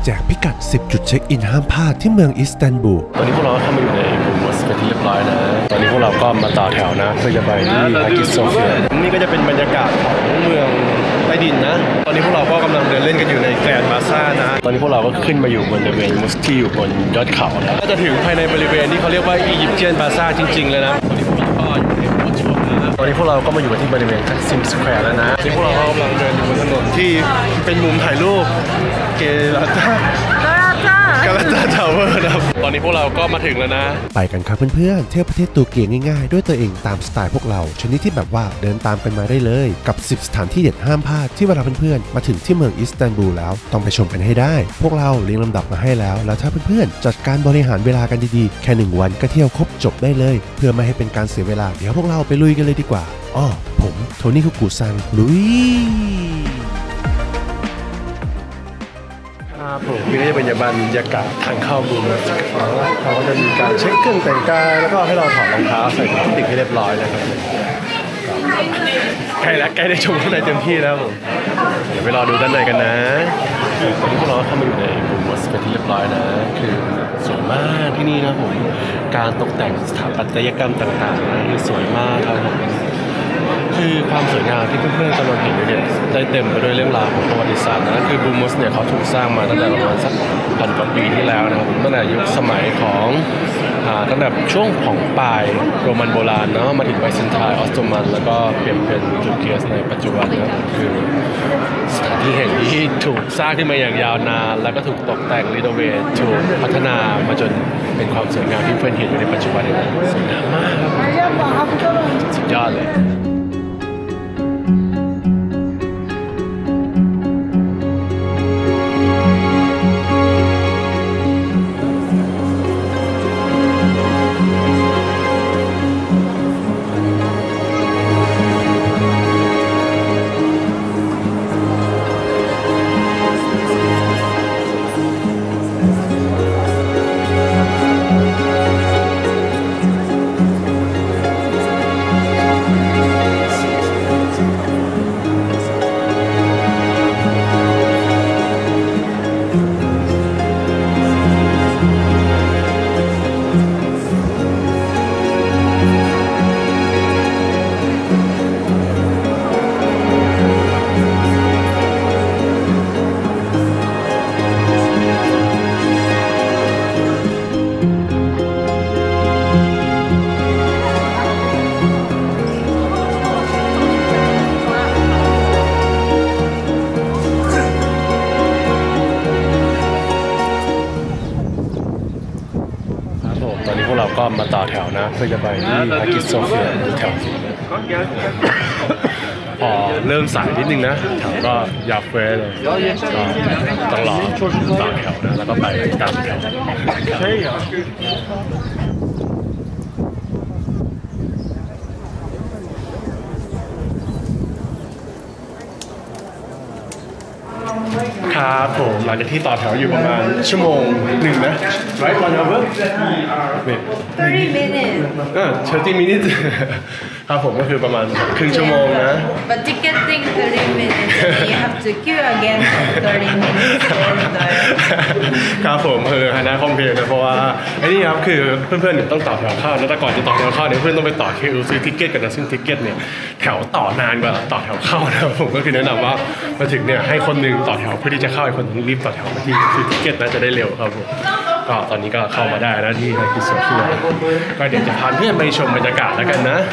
แจกพิกัด10จุดเช็คอินห้ามพลาดที่เมืองอิสตันบูลตอนนี้พวกเราเข้ามาอยู่ในบูมัสเป็นที่เรียบร้อยนะตอนนี้พวกเราก็มาต่อแถวนะเพื่อจะไปที่ฮากิโซเฟียนี่ก็จะเป็นบรรยากาศของเมืองใต้ดินนะตอนนี้พวกเราก็กำลังเดินเล่นกันอยู่ในแกรนด์บาซ่านะตอนนี้พวกเราก็ขึ้นมาอยู่บนบริเวณมุสที่อยู่บนยอดเขาแล้วก็จะถึงภายในบริเวณที่เขาเรียกว่าอียิปเชียนบาซ่าจริงๆเลยนะตอนนี้ผมก็อยู่ในโอชนะตอนนี้พวกเราก็มาอยู่ที่บริเวณทักซิมสแควร์แล้วนะที่พวกเรากำลังเดินอยู่บนถนนที่เป็นมุมถ่ายรูปเกลาต้าทาวเวอร์นะครับตอนนี้พวกเราก็มาถึงแล้วนะไปกันครับเพื่อนๆเที่ยวประเทศตุรกีง่ายๆด้วยตัวเองตามสไตล์พวกเราชนิดที่แบบว่าเดินตามกันมาได้เลยกับ10สถานที่เด็ดห้ามพลาดที่เวลาเพื่อนๆมาถึงที่เมืองอิสตันบูลแล้วต้องไปชมกันให้ได้พวกเราเรียงลำดับมาให้แล้วถ้าเพื่อนๆจัดการบริหารเวลากันดีๆแค่1วันก็เที่ยวครบจบได้เลยเพื่อไม่ให้เป็นการเสียเวลาเดี๋ยวพวกเราไปลุยกันเลยดีกว่าอ้อผมโทนี่คุกุซังลุยผมนี่ก็จะเป็นบรรยากาศทางเข้าบูมเขาก็จะมีการเช็คเครื่องแต่งกายแล้วก็ให้เราถอดรองเท้าใส่ถุงติดให้เรียบร้อยนะครับใกล้ได้ชมข้างในเต็มที่แล้วผมเดี๋ยวไปรอดูด้านในกันนะตอนนี้พวกเราเข้ามาอยู่ในบูมเป็นที่เรียบร้อยนะคือสวยมากที่นี่นะผมการตกแต่งสถาปัตยกรรมต่างๆนะคือสวยมากครับผมคือความสวยงามที่เพื่อนๆกำลังเห็นอยู่เนี่ยได้เต็มไปด้วยเรื่องราวของประวัติศาสตร์นะคือบูมสเนี่ยเขาถูกสร้างมาตั้งแต่ประมาณสักพันกว่าปีที่แล้วนะครับตั้งแต่ยุคสมัยของตั้งแต่ช่วงของปลายโรมันโบราณเนาะมาถึงไบแซนไทน์ออสโตมันแล้วก็เปลี่ยนเป็นตุรกีในปัจจุบันนะคือสถานที่แห่งนี้ที่ถูกสร้างขึ้นมาอย่างยาวนานแล้วก็ถูกตกแต่งรีโนเวทถูกพัฒนามาจนเป็นความสวยงามที่เพื่อนเห็นอยู่ในปัจจุบันนี้สวยงามมากสุดยอดเลยเราก็มาต่อแถวนะเพื่อจะไปที่ฮากิโซเฟียแถวพอเริ่มสายนิดนึงนะแถวก็ยาวเฟ้เลยก็ต้องรอต่อแถวนะแล้วก็ไปตามแถวครับผมหลังจากที่ต่อแถวอยู่ประมาณชั่วโมงหนึ่งนะ right one hour 30 minutes 30 minutes ครับผมก็คือประมาณครึ่งชั่วโมงนะ but ticketing 30 minutes you have to queue again 30 minutes ครับผมคือฮานาคอมเพลนนะเพราะว่าไอ้นี่ครับคือเพื่อนๆเนี่ยต้องต่อแถวเข้าแล้วแต่ก่อนจะต่อแถวเข้าเนี่ยเพื่อนต้องไปต่อคิวซื้อทิเก็ตกันนะซึ่งทิเก็ตเนี่ยแถวต่อนานกว่าต่อแถวเข้านะผมก็คือแนะนำว่ามาถึงเนี่ยให้คนนึงต่อแถวเพื่อที่จะเข้าอีกคนนึงรีบต่อแถวมาที่ซื้อทิเก็ตนะจะได้เร็วครับผมก็ตอนนี้ก็เข้ามาได้นะที่ฮากิโซเฟียก็เดี๋ยวจะพาเพื่อนไปชมบรรยากาศแล้วกันนะ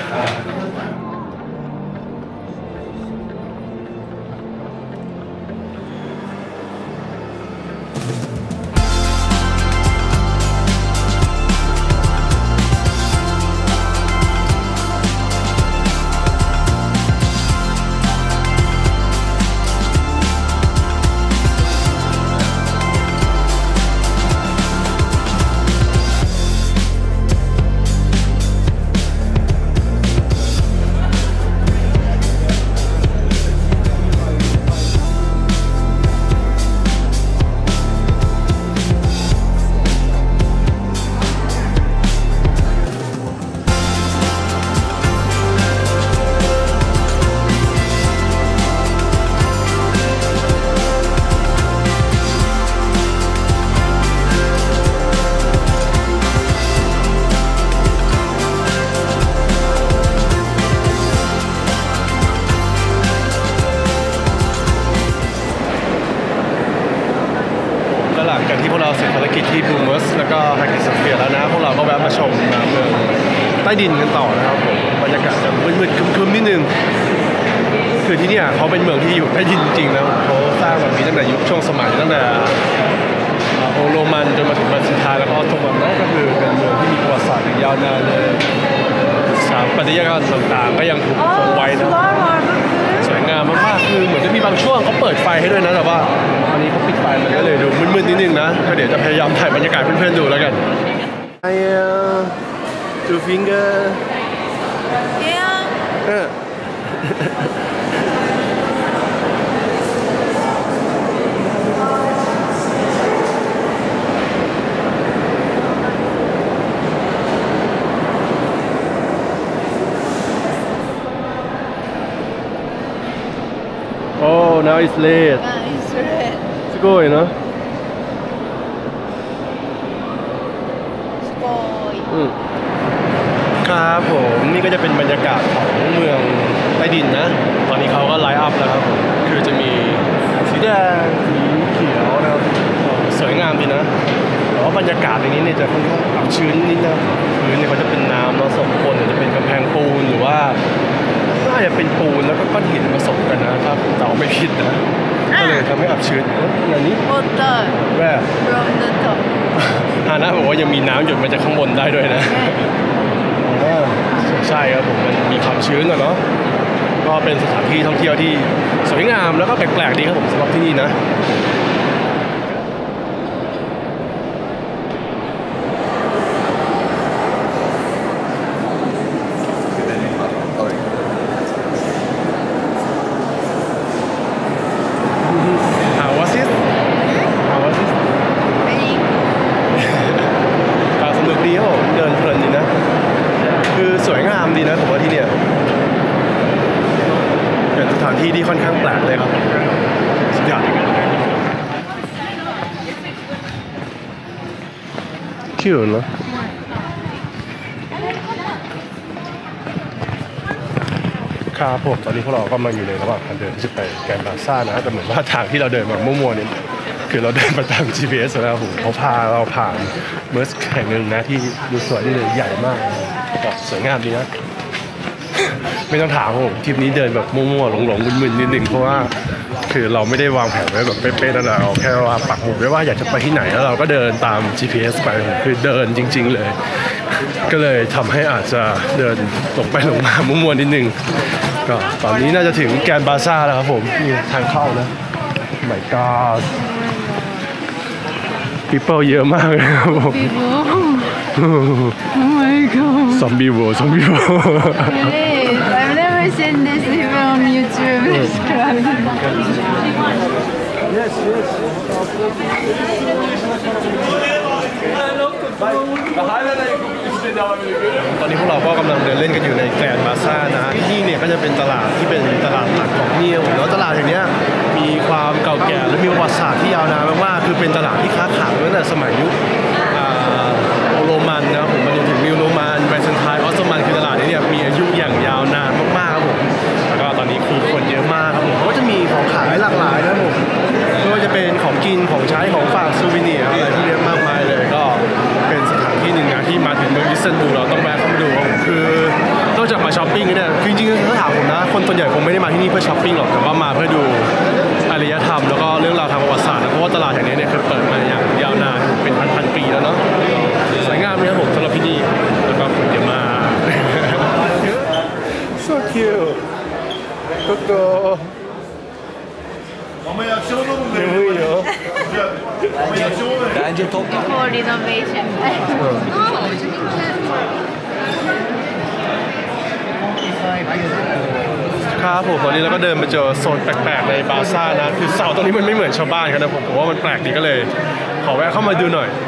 จากที่พวกเราเสร็จภารกิจที่บูมเมอร์สแล้วก็ไฮกิสเฟียร์แล้วนะพวกเราก็แวะมาชมเมืองใต้ดินกันต่อนะครับผมบรรยากาศจะมืดๆครึมๆนิดนึงคือที่นี่เขาเป็นเมืองที่อยู่ใต้ดินจริงๆนะเขาสร้างแบบนี้ตั้งแต่ยุคช่วงสมัยตั้งแต่โรมันจนมาถึงบันซินทาแล้วก็ออตโตมันนั่นก็คือเป็นเมืองที่มีประวัติศาสตร์ยาวนานเลยสถาปัตยกรรมต่างๆก็ยังถูกคงไว้นะสวยงามมากๆคือเหมือนจะมีบางช่วงเขาเปิดไฟให้ด้วยนะแต่ว่าอันนี้เขาปิดไฟมันก็เลยดูมืดๆนิดนึงนะก็เดี๋ยวจะพยายามถ่ายบรรยากาศเพื่อนๆดูแล้วกันไอ้จูฟิงเกอร์Oh, now it's late. It's red. すごいな。 すごい。 ครับผมนี่ก็จะเป็นบรรยากาศของเมืองใต้ดินนะตอนนี้เขาก็ไลฟ์อัพแล้วครับผมคือจะมีสีแดงสีเขียวนะครับสวยงามดีนะแต่ว่าบรรยากาศในนี้เนี่ยจะค่อนข้างอับชื้นนิดนะพื้นเนี่ยเขาจะเป็นน้ำเนาะสมบนเนี่ยจะเป็นกำแพงปูนหรือว่าน่าจะเป็นปูนแล้วก็ก้อนหินผสมกันนะถ้าผมเดาไม่ผิดนะก็เลยทำให้อับชื้นอย่างนี้ Water แร่ from the top. ฮานะบอกว่ายังมีน้ำหยดมาจากข้างบนได้ด้วยนะใช่ครับผมมันมีความชื้นอะเนาะก็เป็นสถานที่ท่องเที่ยวที่สวยงามแล้วก็แปลกๆดีครับผมสำหรับที่นี่นะสนุกดีครับผมเดินเพลินดีนะคือสวยงามดีนะผมว่าที่เนี่ยเป็นสถานที่ที่ค่อนข้างแปลกเลยครับสุดยอดคิวเนาะครับผมตอนนี้พวกเราก็มาอยู่ในระหว่างการเดินที่จะไปแกรนด์บาซ่านะแต่เหมือนว่าทางที่เราเดินมามั่วๆเนี่ยคือเราเดินมาตาม GPS แล้วผมเขาพาเราผ่านเมืองแห่งหนึ่งนะที่ดูสวยดีเลยใหญ่มากก็สวยงามดีนะ ไม่ต้องถามผมทริปนี้เดินแบบมั่วๆหลงๆมึนๆนิดนึงเพราะว่าคือเราไม่ได้วางแผนไว้แบบเป๊ะๆนั่นแหละเราแค่ว่าปักหมุดไว้ว่าอยากจะไปที่ไหนแล้วเราก็เดินตาม GPS ไปคือเดินจริงๆเลยก็เลยทำให้อาจจะเดินตกไปหลงมามั่วๆนิดนึงก็ตอนนี้น่าจะถึงแกรนด์บาซ่าแล้วครับผมนี่ทางเข้านะ My God people เยอะมากเลยครับผม Oh my god. ซอมบี้โว Yes, I've never seen this even on YouTube. Yes, yes. ตอนนี้พวกเราก็กำลังเดินเล่นกันอยู่ในแกรนด์บาซ่านะที่นี่เนี่ยก็จะเป็นตลาดที่เป็นตลาดหลักของนี่ผมแล้วตลาดแห่งนี้มีความเก่าแก่และมีประวัติศาสตร์ที่ยาวนานมากๆคือเป็นตลาดที่ค้าขายตั้งแต่สมัยยุคโรมันนะผมมาจนถึงนิวโรมันไบแซนไทน์ออตโตมันคือตลาดนี้เนี่ยมีอายุอย่างยาวนานมากๆครับผมแล้วก็ตอนนี้คือคนเยอะมากครับผมก็จะมีของขายหลากหลายนะครับผมไม่ว่าจะเป็นของกินของใช้ของฝากซูวิเนียร์อะไรที่เยอะมากมายเลยก็เป็นสถานที่หนึ่งนะที่มาถึงเมืองอิสตันบูลเราต้องแวะเข้ามาดูคือนอกจากมาช้อปปิ้งเนี่ยจริงๆถ้าถามผมนะคนส่วนใหญ่คงไม่ได้มาที่นี่เพื่อช้อปปิ้งหรอกแต่ว่ามาเพื่อดูอารยธรรมแล้วก็เรื่องราวทางประวัติศาสตร์เพราะว่าตลาดแห่งนี้เนี่ยเคยเปิดมาอย่างยาวนานเป็นพันปีแล้วเนาะสวยงามเลยครับผมสำหรับที่นี่แล้วก็คนเยอะมาก so cute โกโก้ before renovation. ครับผมตอนนี้เราก็เดินมาเจอโซนแปลกๆในบาซ่านะคือเสาตรงนี้มันไม่เหมือนชาวบ้านครับนะผมว่ามันแปลกดีก็เลยขอแวะเข้ามาดูหน่อย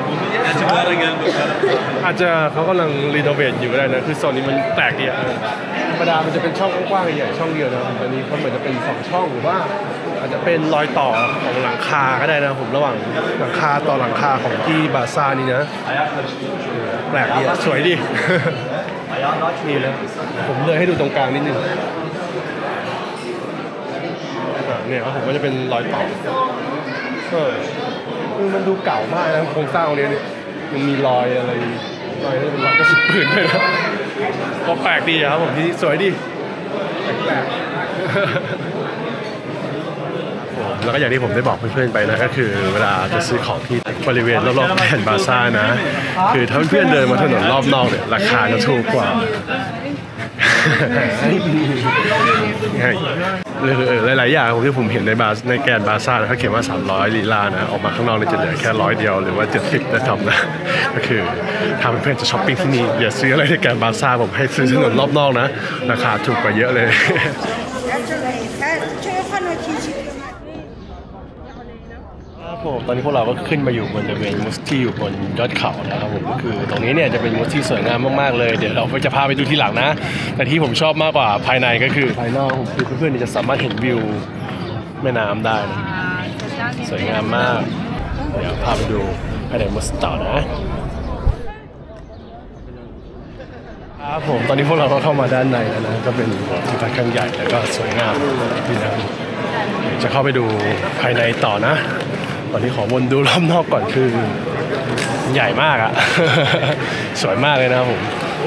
อาจจะเขากำลังรีโนเวทอยู่ก็ได้นะคือโซนนี้มันแปลกดีอ่ะธรรมดามันจะเป็นช่องกว้างๆใหญ่ๆช่องเดียวนะตอนนี้เขาเหมือนจะเป็น2ช่องหรือว่าอาจจะเป็นรอยต่อของหลังคาก็ได้นะผมระหว่างหลังคาต่อหลังคาของที่บาซ่านี่นะแปลกดีสวยดี นี่นะผมเลยให้ดูตรงกลางนิดนึงเนี่ยผมก็จะเป็นรอยต่อมันมันดูเก่ามากนะโครงสร้างตรงนี้ยังมีรอยอะไรรอยนี่เป็นรอยกระสุนปืนด้วยนะก็แปลกดีครับผมที่สวยดีแปลกแล้วก็อย่างที่ผมได้บอกเพื่อนๆไปนะก็คือเวลาจะซื้อของที่บริเวณรอบๆแผ่นบาซ่านะคือถ้าเพื่อนๆเดินมาถนนรอบนอกเนี่ยราคาจะถูกกว่าหลายๆอย่างที่ผมเห็นในแกนบาซ่าเขาเขียนว่า300ลีลานะออกมาข้างนอกเนี่ยจะเหลือแค่100เดียวหรือว่า70นะจำนะก็คือถ้าเพื่อนๆจะช้อปปิ้งที่นี่อย่าซื้ออะไรในแกนบาซ่าผมให้ซื้อถนนรอบนอกนะราคาถูกกว่าเยอะเลยผมตอนนี้พวกเราก็ขึ้นมาอยู่บนบริเวณมุสที่อยู่บนยอดเขานะครับผมก็คือตรงนี้เนี่ยจะเป็นมุสที่สวยงามมากๆเลยเดี๋ยวเราจะพาไปดูที่หลังนะแต่ที่ผมชอบมากกว่าภายในก็คือภายนอกคือเพื่อนๆจะสามารถเห็นวิวแม่น้ำได้นะสวยงามมากเดี๋ยวพาไปดูภายในมุสต่อนะครับผมตอนนี้พวกเราก็เข้ามาด้านในแล้วนะก็เป็นที่ค่อนข้างใหญ่แล้วก็สวยงามที่นั่นจะเข้าไปดูภายในต่อนะตอนนี้ขอวนดูรอบนอกก่อนคือใหญ่มากอะ สวยมากเลยนะครับผม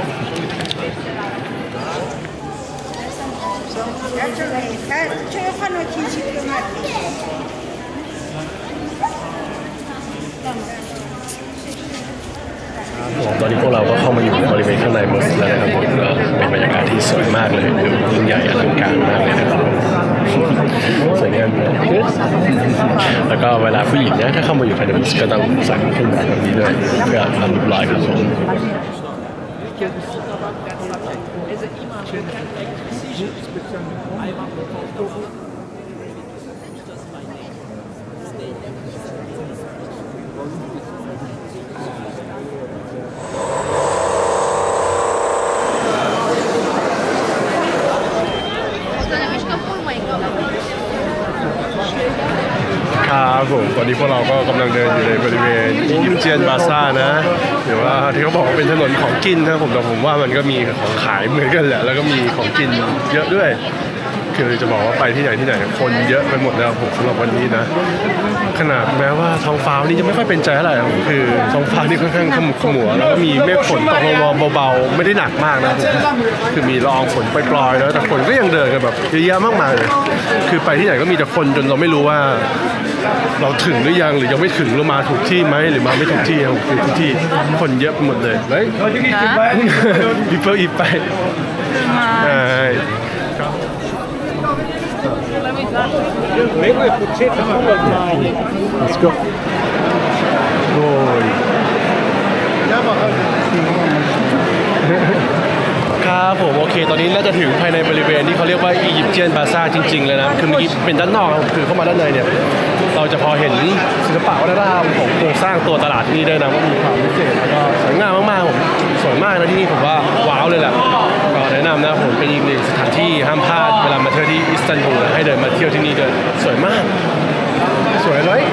ตอนนี้พวกเราก็เข้ามาอยู่บริเวณข้างในมุสแล้วนะครับผมก็เป็นบรรยากาศที่สวยมากเลยดูยิ่งใหญ่อลังการมากเลยนะครับสวยงามเลยแล้วก็เวลาผู้หญิงเนี่ยถ้าเข้ามาอยู่ภายในมุสก็ต้องใส่เครื่องแบบนี้ด้วยเพื่อทำเรียบร้อยครับผมครับผมตอนนี้พวกเราก็กำลังเดินอยู่ในบริเวณอียิปเจียนบาซ่านะหรือว่าที่เขาบอกว่าเป็นถนนของกินนะผมแต่ผมว่ามันก็มีของขายเหมือนกันแหละแล้วก็มีของกินเยอะด้วยคือจะบอกว่าไปที่ไหนคนเยอะไปหมดแล้วผมสำหรับวันนี้นะขนาดแม้ว่าท้องฟ้านี่จะไม่ค่อยเป็นใจเท่าไหร่คือท้องฟ้านี่ค่อนข้างขมุกขมัวแล้วก็มีเมฆฝนตกลงมาเบาๆไม่ได้หนักมากนะคือมีละอองฝนปล่อยๆแล้วแต่คนก็ยังเดินกันแบบเยอะแยะมากมายเลยคือไปที่ไหนก็มีแต่คนจนเราไม่รู้ว่าเราถึงหรือยังหรือยังไม่ถึงหรือมาถูกที่ไหมหรือมาไม่ถูกที่คือทุกที่คนเยอะหมดเลยเฮ้ยพี่เปิ้ลอีไปLet's go. โอ้ยครับผมโอเคตอนนี้น่าจะถึงภายในบริเวณที่เขาเรียกว่าอียิปเจียนบาซ่าจริงๆเลยนะคือเมื่อกี้เป็นด้านนอกคือเข้ามาด้านในเนี่ยเราจะพอเห็นศิลปะวัฒนธรรมของโครงสร้างตัวตลาดที่นี่ได้นะว่ามีความพิเศษแล้วก็สวยงามมากๆผมสวยมากนะที่นี่ผมว่าว้าวเลยแหละก็แนะนำนะผมเป็นอีกหนึ่งสถานที่ห้ามพลาดเวลามาเที่ยวที่อิสตันบูลให้เดินมาเที่ยวที่นี่ด้วยสวยมากสวยเลย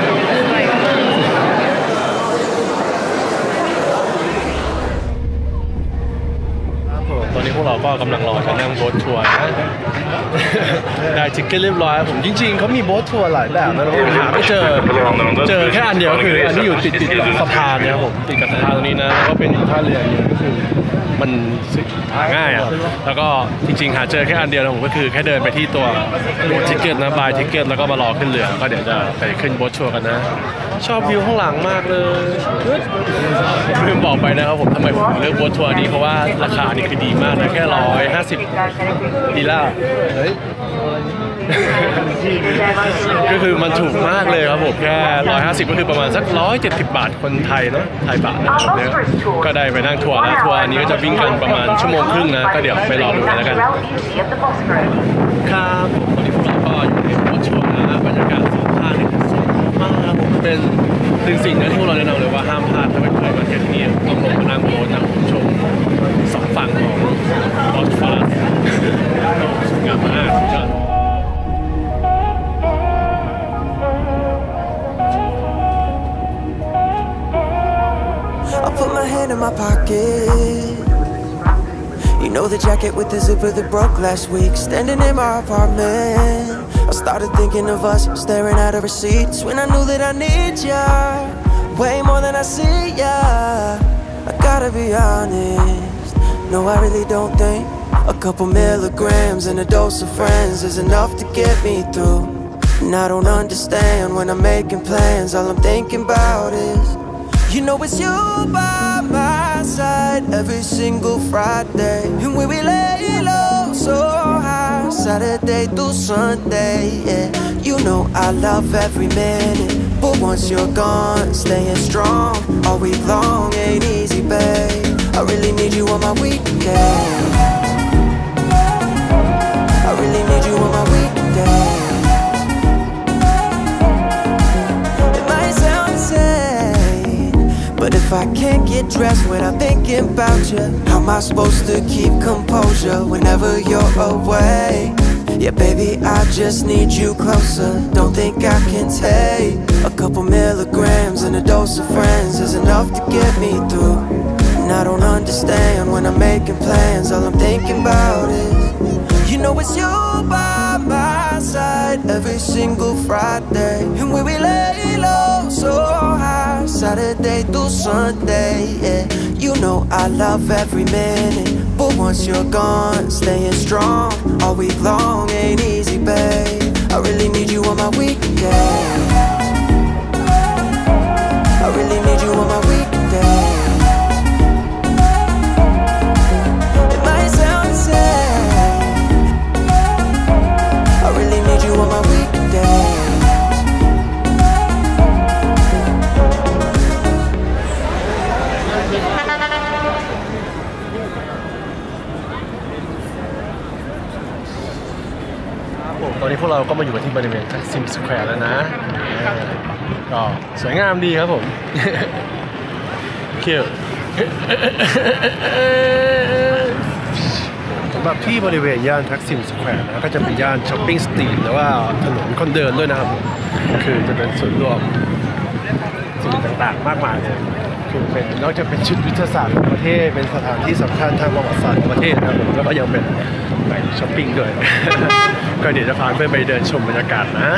ตอนนี้พวกเราก็กำลังรอจะนั่งโบ๊ททัวร์นะได้ทิกเก็ตเรียบร้อยผมจริงๆเขามีโบ๊ททัวร์หลายแบบนะเราหาไม่เจอแค่อันเดียวคืออันที่อยู่ติดกับสะพานนะครับผมติดกับสะพานตรงนี้นะแล้วก็เป็นท่าเรือก็คือมันหาง่ายอ่ะแล้วก็จริงๆหาเจอแค่อันเดียวนะผมก็คือแค่เดินไปที่ตัวทิกเก็ตนะบายทิกเก็ตแล้วก็มารอขึ้นเรือก็เดี๋ยวจะไปขึ้นโบ๊ททัวร์กันนะชอบวิวข้างหลังมากเลยลืมบอกไปนะครับผมทำไมผมเลือกโบ๊ททัวร์นี้เพราะว่าราคานี่คือดีมากนะแค่150ลีลาเฮ้ยก็คือมันถูกมากเลยครับผมแค่150ก็คือประมาณสัก170 บาทคนไทยเนาะไทยบาทนะครับเนี่ยก็ได้ไปนั่งทัวร์แล้วทัวร์นี้ก็จะวิ่งกันประมาณ1.5 ชั่วโมงนะก็เดี๋ยวไปรอดูกันแล้วกันครับตอนนี้พวกเราก็อยู่ในโบ๊ททัวร์นะบรรยากาศสองข้างนี่สวยมากครับผมเป็นสิ่งที่พวกเราแนะนำเลยว่าห้ามพลาดถ้าไม่เคยมาเที่ยวที่นี่ต้องลงมานั่งโบ๊ทนั่งชมสองฝั่งของบอสฟอรัสสวยงามมาก I put my hand in my pocket. You know the jacket with the zipper that broke last week. Standing in my apartment, I started thinking of us, staring at our receipts. When I knew that I need ya, way more than I see, yeah. I gotta be honest, no, I really don't think a couple milligrams and a dose of friends is enough to get me through. And I don't understand when I'm making plans, all I'm thinking about is, you know it's you by my side every single Friday. And we lay low so high, Saturday through Sunday, yeah. You know I love every minute, but once you're gone, staying strong all week long ain't easy, babe. I really need you on my weekend. I really need you on my weekend. It might sound insane, but if I can't get dressed without thinking about you, how am I supposed to keep composure whenever you're away? Yeah, baby, I just need you closer. Don't think I can take a couple milligrams and a dose of friends is enough to get me through. And I don't understand when I'm making plans, all I'm thinking about is, you know it's you by my side every single Friday. And we lay low so high, Saturday through Sunday, yeah. You know I love every minute, but once you're gone, staying strong all week long ain't easy, babe. I really need you on my weekend. I really need you on my weekend. It might sound insane, I really need you on my weekend. ตอนนี้พวกเราก็มาอยู่กันที่บริเวณทักซิมสแควร์แล้วนะก็สวยงามดีครับผมคิวสำหรับที่บริเวณย่านทักซิมสแควร์นะก็จะเป็นย่านช้อปปิ้งสตรีทหรือว่าถนนคนเดินด้วยนะครับคือจะเป็นส่วนรวมสิ่งต่างๆมากมายเลยคือเป็นนอกจากเป็นชุดยุทธศาสตร์ของประเทศเป็นสถานที่สำคัญทางประวัติศาสตร์ของประเทศนะครับผมแล้วก็ยังเป็นแหล่งช้อปปิ้งด้วย ก็เดี๋ยวจะพาเพื่อนไปเดินชมบรรยากาศนะ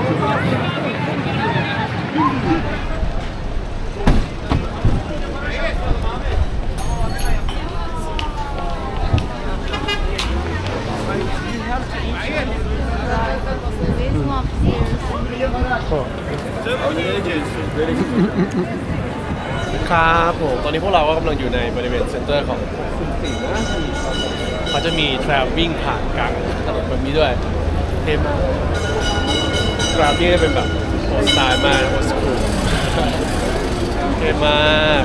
ครับผมตอนนี้พวกเราก็กำลังอยู่ในบริเวณเซ็นเตอร์ของซุนสีนะเขาจะมีทราฟวิ่งผ่านกลางถนนแบบนี้ด้วยเท่มากทราฟนี่เป็นแบบโอสไตล์มากโอสคูลเท่มาก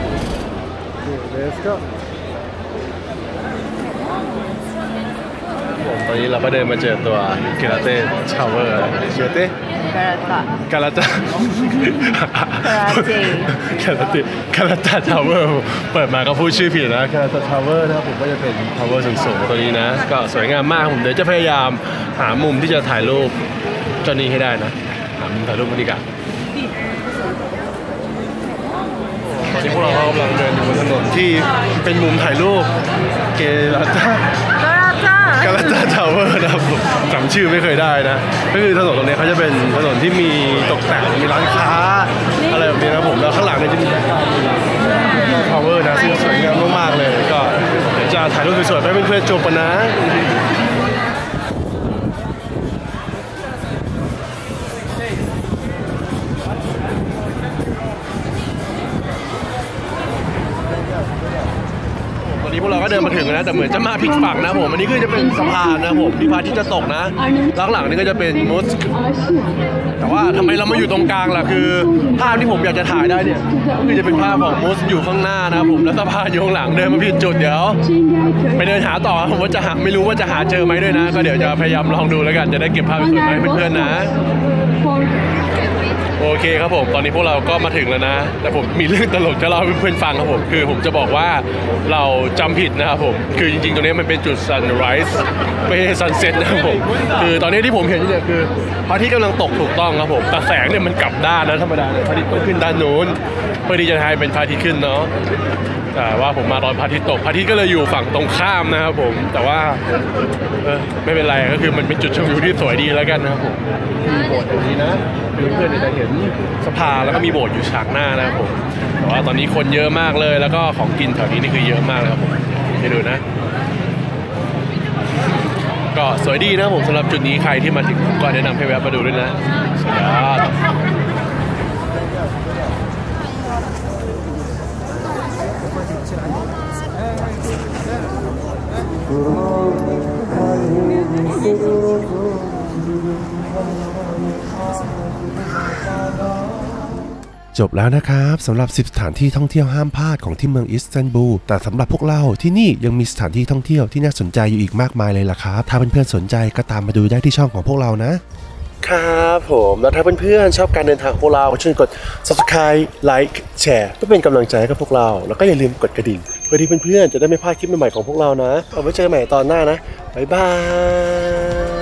ผมตอนนี้เราก็เดินมาเจอตัวเกลาเต้ชาวเวอร์เชียเต้กาลาตาทาวเวอร์เปิดมาก็พูดชื่อผิดนะกาลาตาทาวเวอร์นะครับผมก็จะเป็นทาวเวอร์สูงๆตัวนี้นะก็สวยงามมากผมเดี๋ยวจะพยายามหามุมที่จะถ่ายรูปเจ้านี้ให้ได้นะหามุมถ่ายรูปบรรยากาศตอนนี้พวกเรากำลังเดินอยู่บนถนนที่เป็นมุมถ่ายรูปเกลาตาทาวเวอร์นะครับผมจำชื่อไม่เคยได้นะก็คือถนนตรงนี้เขาจะเป็นถนนที่มีตกแต่งมีร้านค้าอะไรแบบนี้นะผมแล้วข้างหลังเนี่ยจะมีทาวเวอร์นะซึ่งสวยงามมากๆเลยก็เดี๋ยวจะถ่ายรูปสวยๆให้เพื่อนๆชมกันนะวันนี้พวกเราก็เดินมาถึงนะแต่เหมือนจะมาผิดฝั่งนะผมอันนี้คือจะเป็นสะพานนะผมที่พระอาทิตย์จะตกนะหลังๆนี่ก็จะเป็นมอสก์แต่ว่าทำไมเรามาอยู่ตรงกลางล่ะคือภาพที่ผมอยากจะถ่ายได้เนี่ยก็คือจะเป็นภาพของมอสก์อยู่ข้างหน้านะผมแล้วสะพานอยู่ข้างหลังเดินมาผิดจุดเดี๋ยวไปเดินหาต่อผมว่าจะหาไม่รู้ว่าจะหาเจอไหมด้วยนะก็เดี๋ยวจะพยายามลองดูแล้วกันจะได้เก็บภาพสวยๆมาให้เพื่อนๆนะโอเคครับผมตอนนี้พวกเราก็มาถึงแล้วนะแต่ผมมีเรื่องตลกจะเล่าให้เพื่อนๆฟังครับผมคือผมจะบอกว่าเราจำผิดนะครับผมคือจริงๆตรงนี้มันเป็นจุด sunrise ไม่ใช่ sunset นะครับผมคือตอนนี้ที่ผมเห็นเนี่ยคือพระอาทิตย์กำลังตกถูกต้องครับผมแต่แสงเนี่ยมันกลับด้านนะธรรมดาเลยพระอาทิตย์ต้องขึ้นด้านนู้นเพื่อที่จะให้เป็นพระอาทิตย์ขึ้นเนาะแต่ว่าผมมาตอนพระอาทิตย์ตกพระอาทิตย์ก็เลยอยู่ฝั่งตรงข้ามนะครับผมแต่ว่าไม่เป็นไรก็คือมันเป็นจุดชมวิวที่สวยดีแล้วกันนะครับผมโบสถ์ตรงนี้นะเพื่อนๆจะเห็นนสะพานแล้วก็มีโบสถ์อยู่ฉากหน้านะครับผมแต่ว่าตอนนี้คนเยอะมากเลยแล้วก็ของกินแถวนี้นี่คือเยอะมากเลยครับผมให้ดูนะก็สวยดีนะผมสำหรับจุดนี้ใครที่มาถึงก็แนะนำให้แวะมาดูด้วยนะสุดยอดจบแล้วนะครับสำหรับ10สถานที่ท่องเที่ยวห้ามพลาดของที่เมืองอิสตันบูลแต่สำหรับพวกเราที่นี่ยังมีสถานที่ท่องเที่ยวที่น่าสนใจอยู่อีกมากมายเลยล่ะครับถ้าเพื่อนๆสนใจก็ตามมาดูได้ที่ช่องของพวกเรานะครับผมแล้วถ้าเพื่อนๆชอบการเดินทางของพวกเราช่วยกด subscribe like แชร์เพื่อเป็นกำลังใจให้กับพวกเราแล้วก็อย่าลืมกดกระดิ่งเพื่อที่เพื่อนๆจะได้ไม่พลาดคลิปใหม่ๆของพวกเรานะเอาไว้เจอกันใหม่ตอนหน้านะบ๊ายบาย